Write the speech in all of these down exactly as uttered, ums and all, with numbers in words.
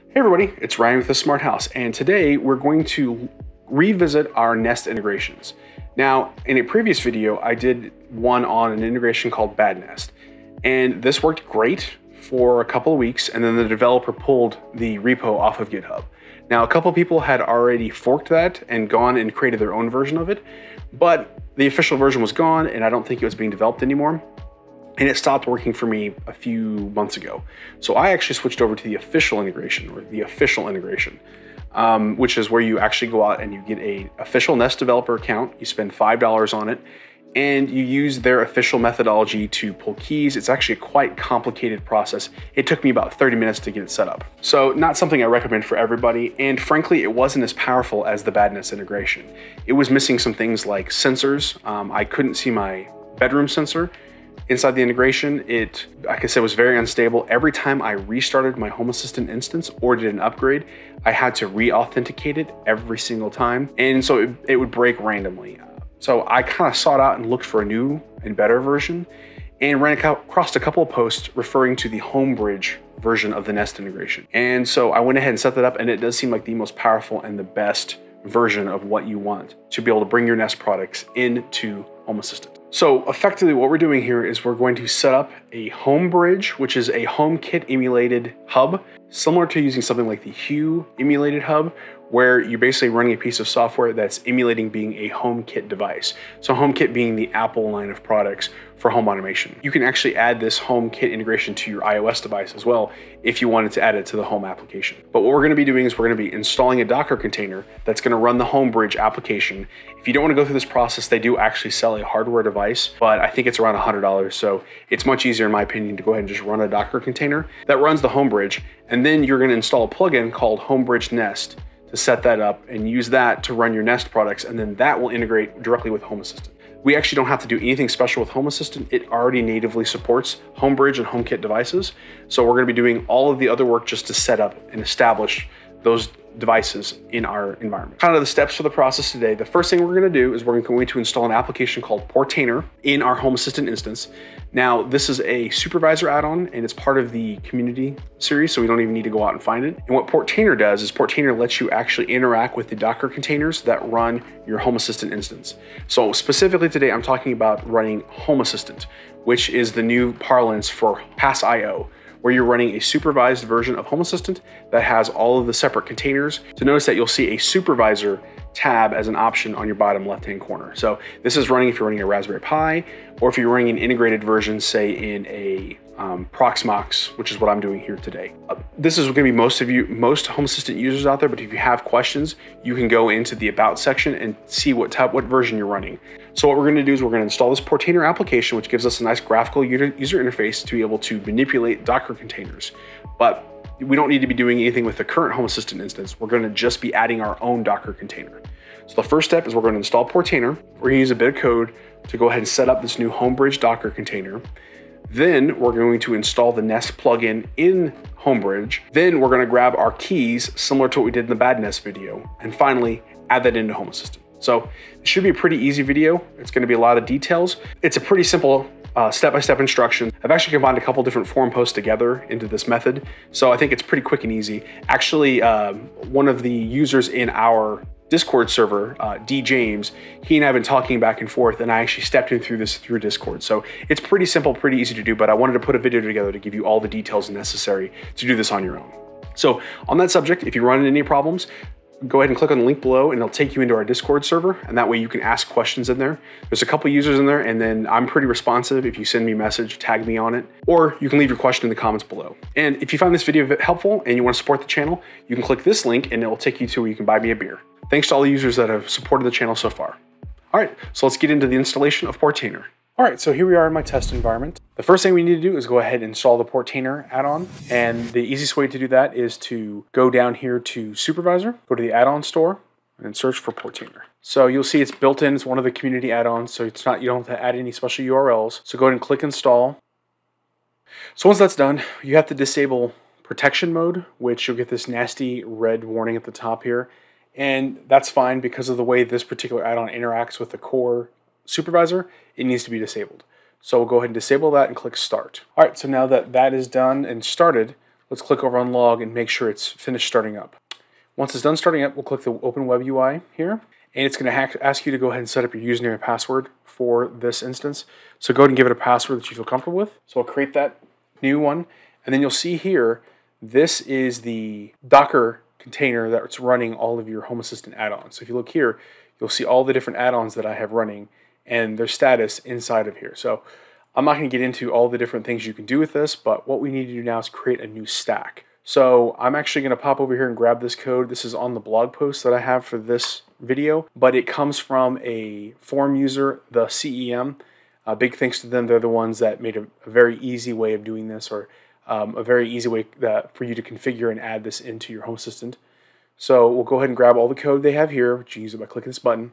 Hey everybody, it's Ryan with The Smart House, and today we're going to revisit our Nest integrations. Now, in a previous video, I did one on an integration called Bad Nest, and this worked great for a couple of weeks, and then the developer pulled the repo off of GitHub. Now, a couple of people had already forked that and gone and created their own version of it, but the official version was gone, and I don't think it was being developed anymore. And it stopped working for me a few months ago. So I actually switched over to the official integration, or the official integration, um, which is where you actually go out and you get a official Nest developer account. You spend five dollars on it, and you use their official methodology to pull keys. It's actually a quite complicated process. It took me about thirty minutes to get it set up. So not something I recommend for everybody. And frankly, it wasn't as powerful as the Bad Nest integration. It was missing some things like sensors. Um, I couldn't see my bedroom sensor. Inside the integration, it, like I said, was very unstable. Every time I restarted my Home Assistant instance or did an upgrade, I had to re-authenticate it every single time. And so it, it would break randomly. So I kind of sought out and looked for a new and better version and ran across a couple of posts referring to the HomeBridge version of the Nest integration. And so I went ahead and set that up, and it does seem like the most powerful and the best version of what you want to be able to bring your Nest products into Home Assistant. So effectively what we're doing here is we're going to set up a HomeBridge, which is a HomeKit emulated hub, similar to using something like the Hue emulated hub, where you're basically running a piece of software that's emulating being a HomeKit device. So HomeKit being the Apple line of products for home automation. You can actually add this HomeKit integration to your iOS device as well if you wanted to add it to the home application. But what we're gonna be doing is we're gonna be installing a Docker container that's gonna run the HomeBridge application. If you don't wanna go through this process, they do actually sell a hardware device, but I think it's around one hundred dollars. So it's much easier in my opinion to go ahead and just run a Docker container that runs the HomeBridge, and then you're gonna install a plugin called HomeBridge Nest to set that up and use that to run your Nest products, and then that will integrate directly with Home Assistant. We actually don't have to do anything special with Home Assistant. It already natively supports HomeBridge and HomeKit devices. So we're gonna be doing all of the other work just to set up and establish those devices in our environment. Kind of the steps for the process today. The first thing we're gonna do is we're going to install an application called Portainer in our Home Assistant instance. Now, this is a supervisor add-on, and it's part of the community series, so we don't even need to go out and find it. And what Portainer does is Portainer lets you actually interact with the Docker containers that run your Home Assistant instance. So specifically today, I'm talking about running Home Assistant, which is the new parlance for Pass I O, where you're running a supervised version of Home Assistant that has all of the separate containers. To notice that you'll see a supervisor tab as an option on your bottom left-hand corner. So this is running if you're running a Raspberry Pi, or if you're running an integrated version, say in a um, Proxmox, which is what I'm doing here today. Uh, this is gonna be most of you, most Home Assistant users out there, but if you have questions, you can go into the About section and see what type, what version you're running. So what we're gonna do is we're gonna install this Portainer application, which gives us a nice graphical user interface to be able to manipulate Docker containers. But we don't need to be doing anything with the current Home Assistant instance. We're gonna just be adding our own Docker container. So the first step is we're gonna install Portainer. We're gonna use a bit of code to go ahead and set up this new HomeBridge Docker container. Then we're going to install the Nest plugin in HomeBridge. Then we're gonna grab our keys, similar to what we did in the Bad Nest video. And finally, add that into Home Assistant. So it should be a pretty easy video. It's gonna be a lot of details. It's a pretty simple Uh, step-by-step instruction. I've actually combined a couple different forum posts together into this method, so I think it's pretty quick and easy. Actually, um, one of the users in our Discord server, uh, D James, he and I have been talking back and forth, and I actually stepped him through this through Discord. So it's pretty simple, pretty easy to do, but I wanted to put a video together to give you all the details necessary to do this on your own. So on that subject, if you run into any problems, go ahead and click on the link below and it'll take you into our Discord server, and that way you can ask questions in there. There's a couple users in there, and then I'm pretty responsive. If you send me a message, tag me on it, or you can leave your question in the comments below. And if you find this video helpful and you want to support the channel, you can click this link and it will take you to where you can buy me a beer. Thanks to all the users that have supported the channel so far. All right, so let's get into the installation of Portainer. All right, so here we are in my test environment. The first thing we need to do is go ahead and install the Portainer add-on. And the easiest way to do that is to go down here to Supervisor, go to the add-on store, and search for Portainer. So you'll see it's built in, it's one of the community add-ons, so it's not, you don't have to add any special U R Ls. So go ahead and click install. So once that's done, you have to disable protection mode, which you'll get this nasty red warning at the top here. And that's fine because of the way this particular add-on interacts with the core supervisor. It needs to be disabled. So we'll go ahead and disable that and click start. All right, so now that that is done and started, Let's click over on log and make sure it's finished starting up. Once it's done starting up, we'll click the Open Web U I here, and it's going to ask you to go ahead and set up your username and password for this instance. So go ahead and give it a password that you feel comfortable with. So I'll create that new one, and then you'll see here, this is the Docker container that's running all of your Home Assistant add-ons. So if you look here, you'll see all the different add-ons that I have running and their status inside of here. So I'm not going to get into all the different things you can do with this, but what we need to do now is create a new stack. So I'm actually going to pop over here and grab this code. This is on the blog post that I have for this video, but it comes from a forum user, the C E M. Uh, big thanks to them. They're the ones that made a, a very easy way of doing this, or um, a very easy way that, for you to configure and add this into your Home Assistant. So we'll go ahead and grab all the code they have here, which you use it by clicking this button.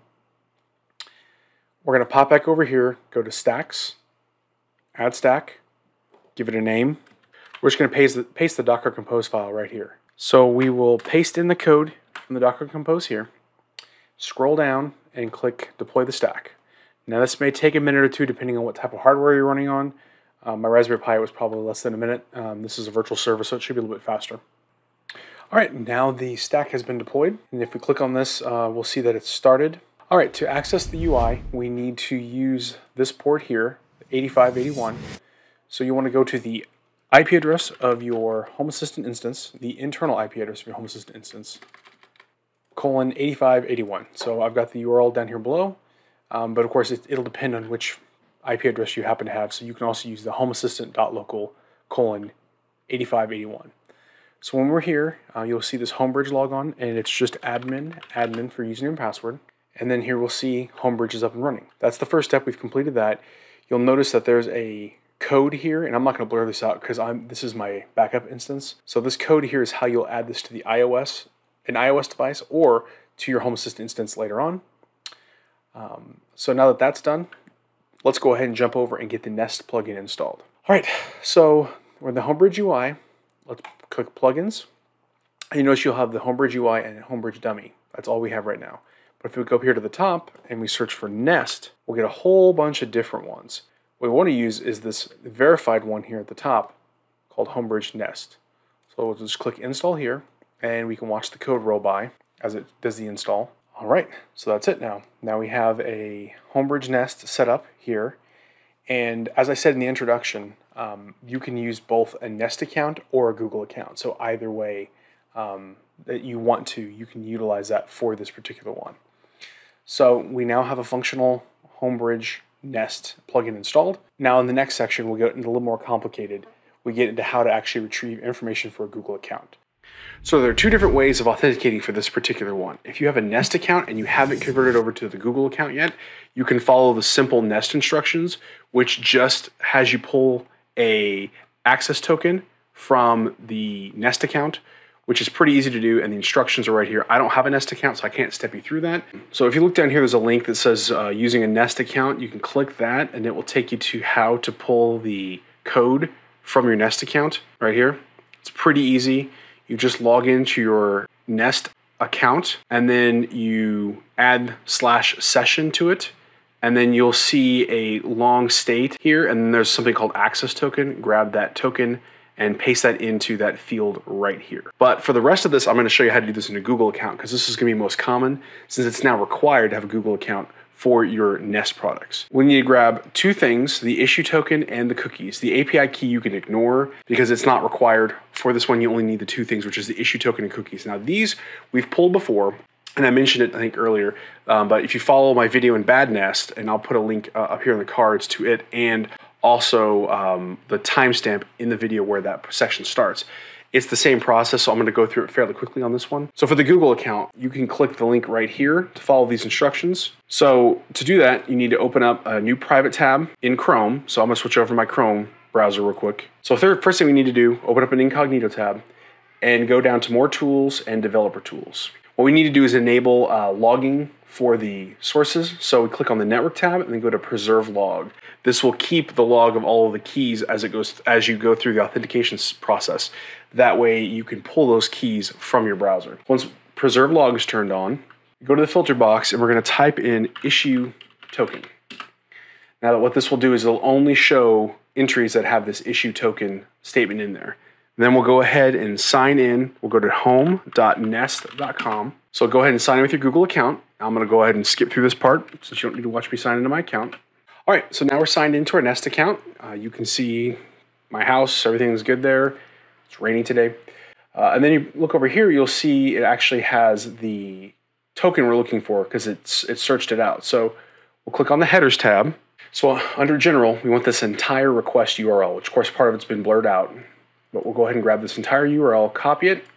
We're going to pop back over here, go to Stacks, Add Stack, give it a name. We're just going to paste the, paste the Docker Compose file right here. So we will paste in the code from the Docker Compose here, scroll down, and click Deploy the Stack. Now this may take a minute or two depending on what type of hardware you're running on. Um, my Raspberry Pi was probably less than a minute. Um, this is a virtual server, so it should be a little bit faster. Alright, now the stack has been deployed, and if we click on this, uh, we'll see that it's started. Alright, to access the U I, we need to use this port here, eighty-five eighty-one. So you want to go to the I P address of your Home Assistant instance, the internal I P address of your Home Assistant instance, colon eighty-five eighty-one. So I've got the U R L down here below, um, but of course it, it'll depend on which I P address you happen to have. So you can also use the homeassistant.local colon eighty-five eighty-one. So when we're here, uh, you'll see this HomeBridge logon, and it's just admin, admin for username and password. And then here we'll see HomeBridge is up and running. That's the first step. We've completed that. You'll notice that there's a code here, and I'm not going to blur this out because I'm this is my backup instance. So this code here is how you'll add this to the iOS, an iOS device, or to your Home Assistant instance later on. Um, so now that that's done, let's go ahead and jump over and get the Nest plugin installed. All right, so we're in the HomeBridge U I. Let's click Plugins. And you notice you'll have the HomeBridge U I and HomeBridge Dummy. That's all we have right now. But if we go up here to the top and we search for Nest, we'll get a whole bunch of different ones. What we want to use is this verified one here at the top called HomeBridge Nest. So we'll just click Install here, and we can watch the code roll by as it does the install. All right, so that's it now. Now we have a HomeBridge Nest set up here. And as I said in the introduction, um, you can use both a Nest account or a Google account. So either way um, that you want to, you can utilize that for this particular one. So we now have a functional HomeBridge Nest plugin installed. Now in the next section, we'll get into a little more complicated. We get into how to actually retrieve information for a Google account. So there are two different ways of authenticating for this particular one. If you have a Nest account and you haven't converted over to the Google account yet, you can follow the simple Nest instructions, which just has you pull a access token from the Nest account, which is pretty easy to do, and the instructions are right here. I don't have a Nest account, so I can't step you through that. So if you look down here, there's a link that says uh, using a Nest account. You can click that, and it will take you to how to pull the code from your Nest account right here. It's pretty easy. You just log into your Nest account, and then you add slash session to it, and then you'll see a long state here, and then there's something called access token. Grab that token and paste that into that field right here. But for the rest of this, I'm going to show you how to do this in a Google account, because this is going to be most common since it's now required to have a Google account for your Nest products. We need to grab two things, the issue token and the cookies. The A P I key you can ignore because it's not required. For this one, you only need the two things, which is the issue token and cookies. Now these we've pulled before, and I mentioned it I think earlier, um, but if you follow my video in Bad Nest, and I'll put a link uh, up here in the cards to it, and also um, the timestamp in the video where that section starts. It's the same process, so I'm going to go through it fairly quickly on this one. So for the Google account, you can click the link right here to follow these instructions. So to do that, you need to open up a new private tab in Chrome. So I'm going to switch over to my Chrome browser real quick. So third, first thing we need to do, open up an incognito tab and go down to More Tools and Developer Tools. What we need to do is enable uh, logging for the sources. So we click on the Network tab and then go to Preserve Log. This will keep the log of all of the keys as it goes as you go through the authentication process. That way you can pull those keys from your browser. Once Preserve Log is turned on, go to the filter box and we're going to type in issue token. Now what this will do is it'll only show entries that have this issue token statement in there. Then we'll go ahead and sign in. We'll go to home dot nest dot com. So go ahead and sign in with your Google account. I'm gonna go ahead and skip through this part since you don't need to watch me sign into my account. All right, so now we're signed into our Nest account. Uh, you can see my house, everything's good there. It's raining today. Uh, and then you look over here, you'll see it actually has the token we're looking for because it's it searched it out. So we'll click on the headers tab. So under general, we want this entire request U R L, which of course part of it's been blurred out. But we'll go ahead and grab this entire U R L, copy it,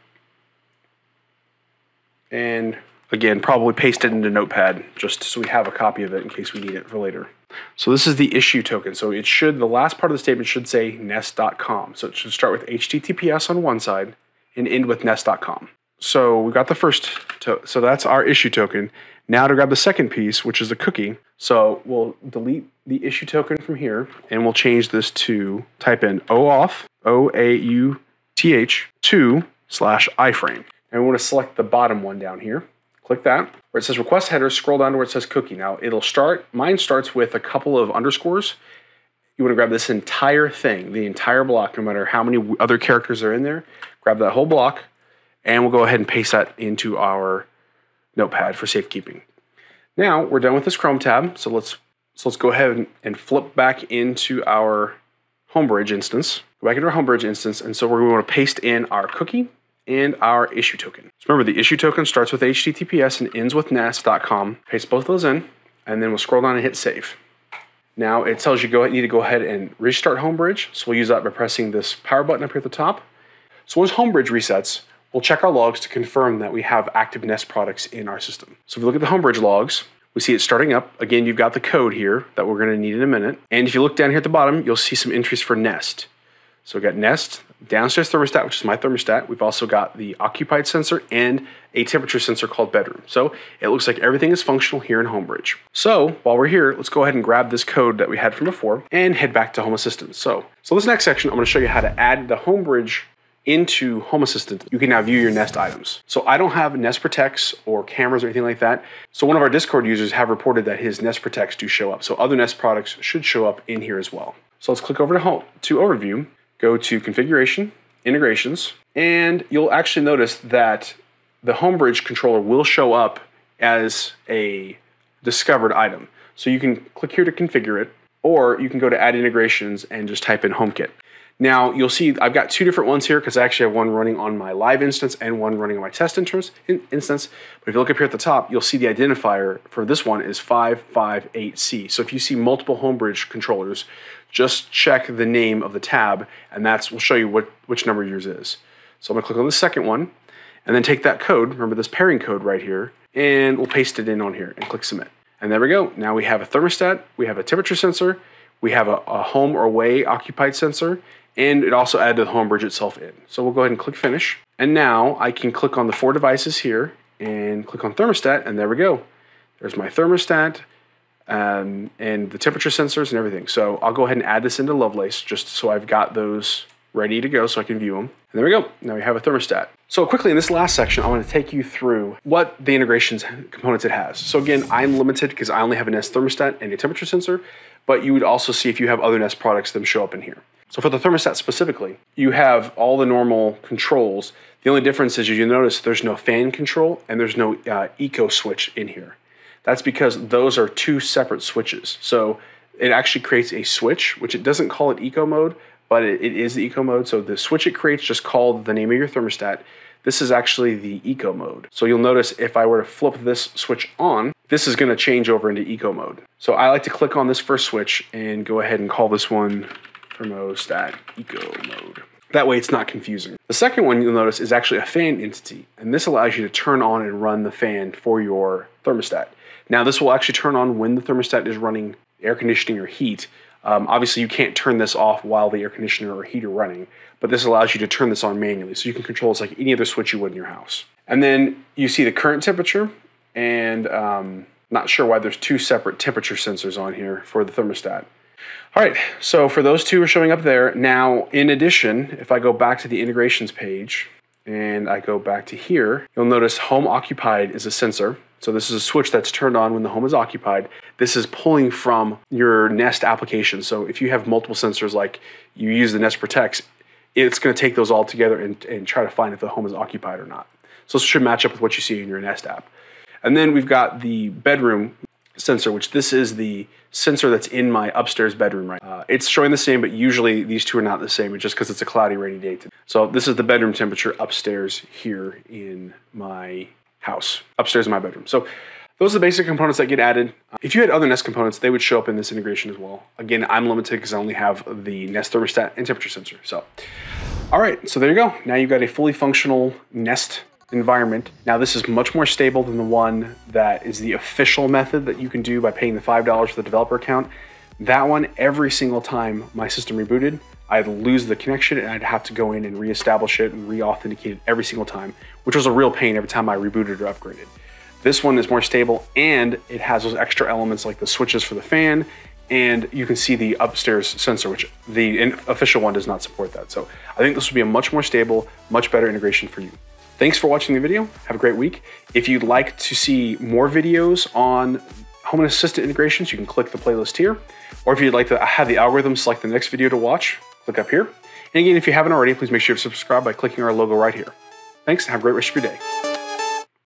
and again, probably paste it into Notepad just so we have a copy of it in case we need it for later. So this is the issue token. So it should, the last part of the statement should say nest dot com. So it should start with H T T P S on one side and end with nest dot com. So we got the first, to so that's our issue token. Now to grab the second piece, which is the cookie. So we'll delete the issue token from here and we'll change this to type in oauth, O A U T H, two slash iframe. And we want to select the bottom one down here. Click that. Where it says request header, scroll down to where it says cookie. Now it'll start, mine starts with a couple of underscores. You want to grab this entire thing, the entire block, no matter how many other characters are in there. Grab that whole block and we'll go ahead and paste that into our Notepad for safekeeping. Now we're done with this Chrome tab. So let's, so let's go ahead and, and flip back into our HomeBridge instance. Go back into our HomeBridge instance. And so we're going to paste in our cookie and our issue token. So remember, the issue token starts with H T T P S and ends with nest dot com. Paste both those in, and then we'll scroll down and hit save. Now it tells you go you need to go ahead and restart HomeBridge. So we'll use that by pressing this power button up here at the top. So once HomeBridge resets, we'll check our logs to confirm that we have active Nest products in our system. So if we look at the HomeBridge logs, we see it starting up. Again, you've got the code here that we're gonna need in a minute. And if you look down here at the bottom, you'll see some entries for Nest. So we've got Nest, downstairs thermostat, which is my thermostat. We've also got the occupied sensor and a temperature sensor called bedroom. So it looks like everything is functional here in HomeBridge. So while we're here, let's go ahead and grab this code that we had from before and head back to Home Assistant. So, so this next section, I'm gonna show you how to add the HomeBridge into Home Assistant. You can now view your Nest items. So I don't have Nest Protects or cameras or anything like that. So one of our Discord users have reported that his Nest Protects do show up. So other Nest products should show up in here as well. So let's click over to Home, to Overview, go to Configuration, Integrations, and you'll actually notice that the HomeBridge controller will show up as a discovered item. So you can click here to configure it, or you can go to Add Integrations and just type in HomeKit. Now you'll see I've got two different ones here because I actually have one running on my live instance and one running on my test instance. But if you look up here at the top, you'll see the identifier for this one is five five eight C. So if you see multiple HomeBridge controllers, just check the name of the tab and that's will show you what, which number yours is. So I'm gonna click on the second one and then take that code, remember this pairing code right here, and we'll paste it in on here and click submit. And there we go. Now we have a thermostat, we have a temperature sensor, we have a, a home or away occupied sensor, and it also added the HomeBridge itself in. So we'll go ahead and click finish. And now I can click on the four devices here and click on thermostat, and there we go. There's my thermostat um, and the temperature sensors and everything. So I'll go ahead and add this into Lovelace just so I've got those ready to go so I can view them. And there we go. Now we have a thermostat. So quickly in this last section, I want to take you through what the integrations components it has. So again, I'm limited because I only have a Nest thermostat and a temperature sensor, but you would also see if you have other Nest products, them show up in here. So for the thermostat specifically, you have all the normal controls. The only difference is you notice there's no fan control and there's no uh, eco switch in here. That's because those are two separate switches. So it actually creates a switch, which it doesn't call it eco mode, but it, it is the eco mode. So the switch it creates just called the name of your thermostat. This is actually the eco mode. So you'll notice if I were to flip this switch on, this is gonna change over into eco mode. So I like to click on this first switch and go ahead and call this one thermostat eco mode. That way it's not confusing. The second one you'll notice is actually a fan entity, and this allows you to turn on and run the fan for your thermostat. Now this will actually turn on when the thermostat is running air conditioning or heat. Um, obviously you can't turn this off while the air conditioner or heat are running, but this allows you to turn this on manually, so you can control this like any other switch you would in your house. And then you see the current temperature, and um, not sure why there's two separate temperature sensors on here for the thermostat. All right, so for those two are showing up there. Now, in addition, if I go back to the integrations page and I go back to here, you'll notice home occupied is a sensor. So this is a switch that's turned on when the home is occupied. This is pulling from your Nest application. So if you have multiple sensors, like you use the Nest Protects, it's going to take those all together and, and try to find if the home is occupied or not. So this should match up with what you see in your Nest app. And then we've got the bedroom sensor, which this is the sensor that's in my upstairs bedroom right now. Uh, it's showing the same, but usually these two are not the same, just because it's a cloudy, rainy day today. So this is the bedroom temperature upstairs here in my house, upstairs in my bedroom. So those are the basic components that get added. If you had other Nest components, they would show up in this integration as well. Again, I'm limited because I only have the Nest thermostat and temperature sensor. So, all right, so there you go. Now you've got a fully functional Nest environment. Now this is much more stable than the one that is the official method that you can do by paying the five dollars for the developer account. That one, every single time my system rebooted, I'd lose the connection and I'd have to go in and reestablish it and re-authenticate it every single time, which was a real pain every time I rebooted or upgraded. This one is more stable and it has those extra elements like the switches for the fan, and you can see the upstairs sensor, which the official one does not support that. So I think this will be a much more stable, much better integration for you. Thanks for watching the video. Have a great week. If you'd like to see more videos on Home Assistant integrations, you can click the playlist here. Or if you'd like to have the algorithm select the next video to watch, click up here. And again, if you haven't already, please make sure to subscribe by clicking our logo right here. Thanks and have a great rest of your day.